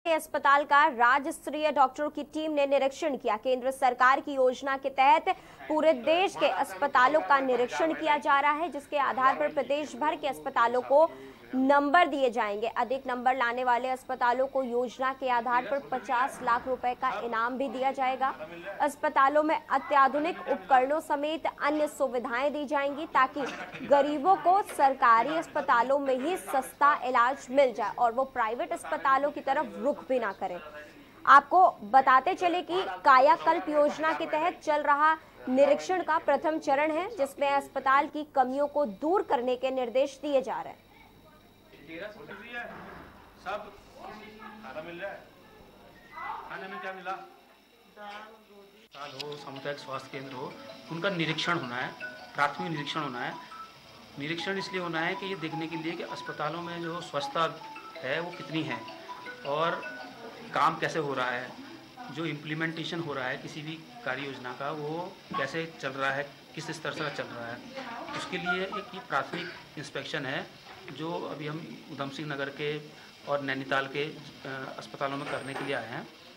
अस्पताल का राज्य स्तरीय डॉक्टरों की टीम ने निरीक्षण किया। केंद्र सरकार की योजना के तहत पूरे देश के अस्पतालों का निरीक्षण किया जा रहा है, जिसके आधार पर प्रदेश भर के अस्पतालों को नंबर दिए जाएंगे। अधिक नंबर लाने वाले अस्पतालों को योजना के आधार पर 50 लाख रुपए का इनाम भी दिया जाएगा। अस्पतालों में अत्याधुनिक उपकरणों समेत अन्य सुविधाएं दी जाएंगी ताकि गरीबों को सरकारी अस्पतालों में ही सस्ता इलाज मिल जाए और वो प्राइवेट अस्पतालों की तरफ रुख भी ना करें। आपको बताते चले कि कायाकल्प योजना के तहत चल रहा निरीक्षण का प्रथम चरण है, जिसमें अस्पताल की कमियों को दूर करने के निर्देश दिए जा रहे हैं। सब खाना मिल रहा है। खाने में क्या मिला? अस्पताल हो, सामुदायिक स्वास्थ्य केंद्र हो, उनका निरीक्षण होना है, प्राथमिक निरीक्षण होना है। निरीक्षण इसलिए होना है कि ये देखने के लिए कि अस्पतालों में जो स्वच्छता है वो कितनी है और काम कैसे हो रहा है, जो इम्प्लीमेंटेशन हो रहा है किसी भी कार्य योजना का वो कैसे चल रहा है, किस स्तर से चल रहा है। उसके लिए एक ये प्राथमिक इंस्पेक्शन है जो अभी हम उधम सिंह नगर के और नैनीताल के अस्पतालों में करने के लिए आए हैं।